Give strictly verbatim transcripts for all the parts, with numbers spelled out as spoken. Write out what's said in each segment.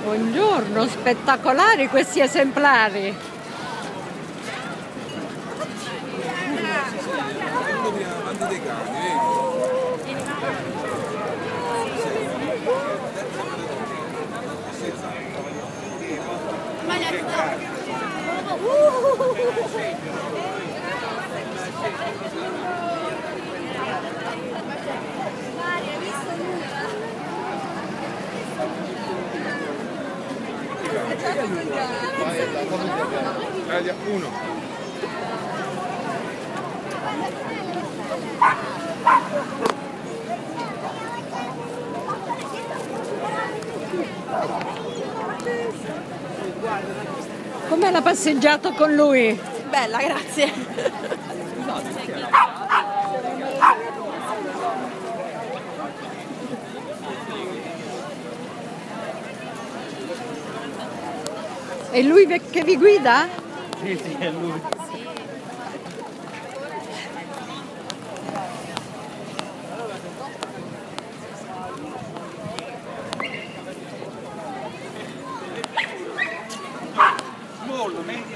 Buongiorno, spettacolari questi esemplari. Uno. Com'è la passeggiata con lui? Bella, grazie. È lui che vi guida? Sì, sì, è lui. Molto, meglio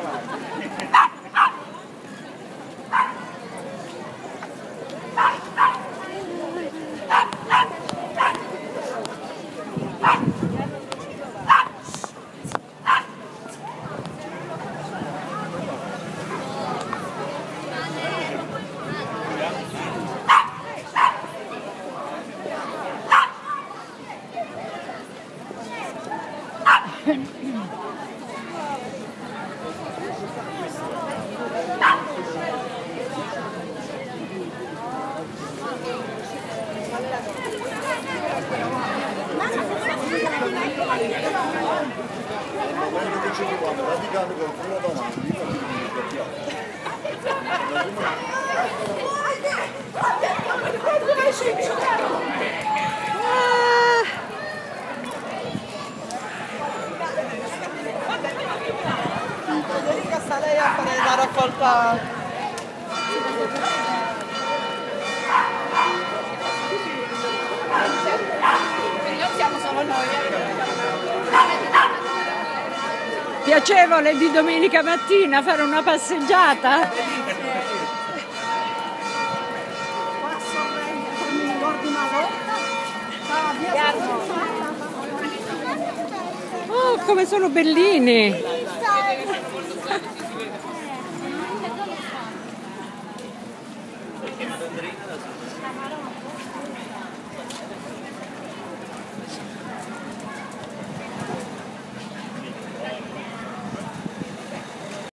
Federica sta lei a fare la raccolta. Quindi non siamo solo noi. Piacevole di domenica mattina fare una passeggiata? Oh, come sono bellini!